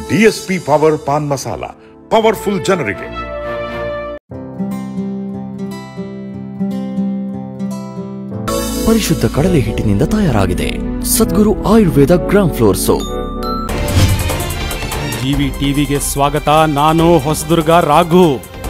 DSP power pan masala, powerful ಜನರಿಗೆ. ಪರಿಶುದ್ಧ ಕಡಲೆ ಹಿಟ್ಟಿನಿಂದ ತಯಾರಾಗಿದೆ Sadguru Ayurveda gram flour soap. GVTVಗೆ ಸ್ವಾಗತ. ನಾನು ಹೊಸದುರ್ಗ ರಾಘು.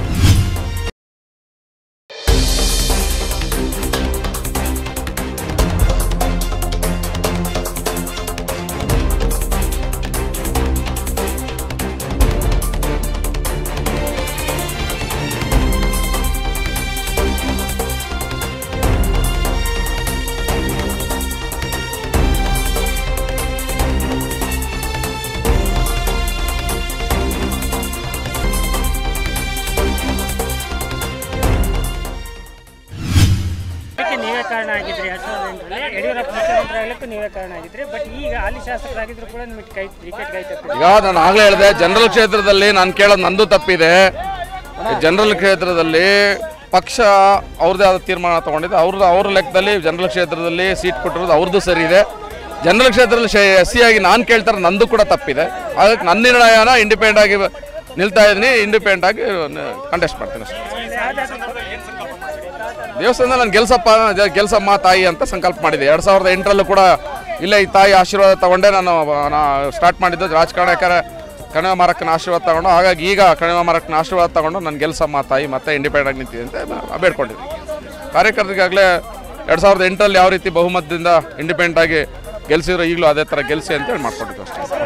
ನೀವೇ ಕಾರಣ ಆಗಿದ್ರಿ 2008ರಲ್ಲಿ ಯಡಿಯೂರಪ್ಪ ಮುಖ್ಯಮಂತ್ರಿ ಆಗಲಿಕ್ಕೂ ನೀವೇ ಕಾರಣ ಆಗಿದ್ರಿ. ಬಟ್ ಈಗ ಹಾಲಿ ಶಾಸಕರಾಗಿದ್ರು ಕೂಡ ನಿಮಗೆ ಕ್ರಿಕೆಟ್ ಕೈ ತಪ್ಪಿದೆ. ಈಗ ನಾನು ಆಗಲೇ ಹೇಳಿದೆ, ಜನರಲ್ ಕ್ಷೇತ್ರದಲ್ಲಿ ನಾನು ಕೇಳೋದು ನಂದು ತಪ್ಪಿದೆ. ಜನರಲ್ ಕ್ಷೇತ್ರದಲ್ಲಿ ಪಕ್ಷ ಅವ್ರದ್ದೇ ಆದ ತೀರ್ಮಾನ ತಗೊಂಡಿದೆ. ಅವ್ರ ಲೆಕ್ಕದಲ್ಲಿ ಜನರಲ್ ಕ್ಷೇತ್ರದಲ್ಲಿ ಸೀಟ್ ಕೊಟ್ಟಿರೋದು ಅವ್ರದ್ದು ಸರಿ ಇದೆ. ಜನರಲ್ ಕ್ಷೇತ್ರದಲ್ಲಿ SC ಆಗಿ ನಾನು ಕೇಳ್ತಾರೆ ನಂದು ಕೂಡ ತಪ್ಪಿದೆ. ಅದಕ್ಕೆ ನನ್ನ ನಿರ್ಣಯನ ಇಂಡಿಪೆಂಡೆಂಟ್ ಆಗಿ ನಿಲ್ತಾ ಇದ್ದೀನಿ, ಇಂಡಿಪೆಂಡೆಂಟ್ ಆಗಿ ಕಂಟೆಸ್ಟ್ ಮಾಡ್ತೀನಿ ಅಷ್ಟೇ. ದೇವಸ್ಥಾನದಲ್ಲಿ ನಾನು ಗೆಲ್ಸಮ್ಮ ತಾಯಿ ಅಂತ ಸಂಕಲ್ಪ ಮಾಡಿದೆ. 2008ರಲ್ಲೂ ಕೂಡ ಇಲ್ಲೇ ಈ ತಾಯಿ ಆಶೀರ್ವಾದ ತಗೊಂಡೆ ನಾನು ಸ್ಟಾರ್ಟ್ ಮಾಡಿದ್ದು ರಾಜಕಾರಣ. ಯಾಕಂದರೆ ಕಣಿವೆ ಮಾರಕ್ಕನ ಆಶೀರ್ವಾದ ತಗೊಂಡು, ಹಾಗಾಗಿ ಈಗ ಕಣಿವೆ ಮಾರಕ್ಕನ ಆಶೀರ್ವಾದ ತಗೊಂಡು ನಾನು ಗೆಲ್ಸಮ್ಮ ತಾಯಿ ಮತ್ತೆ ಇಂಡಿಪೆಂಡೆಂಟ್ ಆಗಿ ನಿಂತಿದೆ ಅಂತ ಬೇಡ್ಕೊಂಡಿದ್ದೆ. ಕಾರ್ಯಕರ್ತರಿಗಾಗಲೇ 2008ರಲ್ಲಿ ಯಾವ ರೀತಿ ಬಹುಮತದಿಂದ ಇಂಡಿಪೆಂಡೆಂಟ್ ಆಗಿ ಗೆಲ್ಸಿದ್ರು, ಈಗಲೂ ಅದೇ ಥರ ಗೆಲ್ಸಿ ಅಂತೇಳಿ ಮಾಡ್ಕೊಂಡಿದ್ದು ಅಷ್ಟೇ.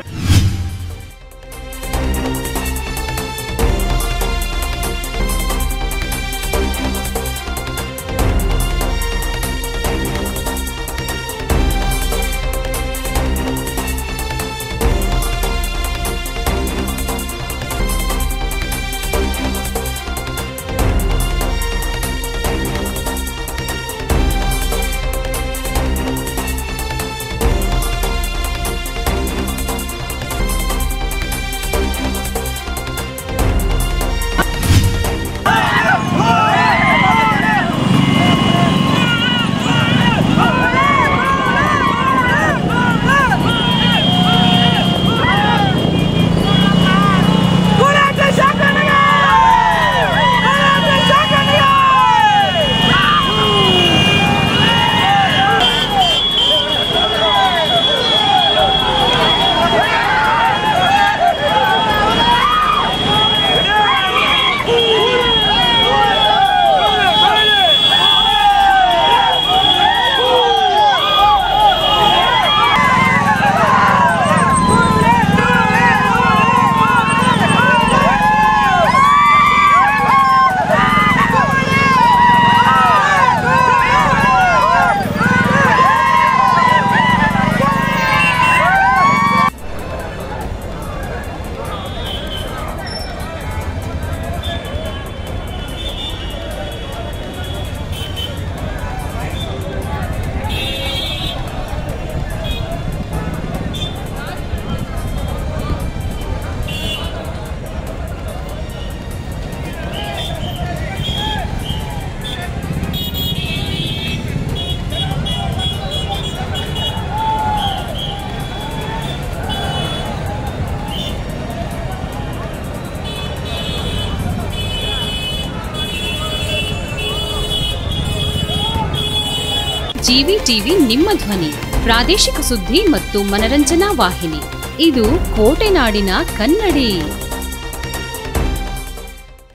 GVTV ನಿಮ್ಮ ಧ್ವನಿ, ಪ್ರಾದೇಶಿಕ ಸುದ್ದಿ ಮತ್ತು ಮನರಂಜನಾ ವಾಹಿನಿ. ಇದು ಕೋಟೆನಾಡಿನ ಕನ್ನಡಿ.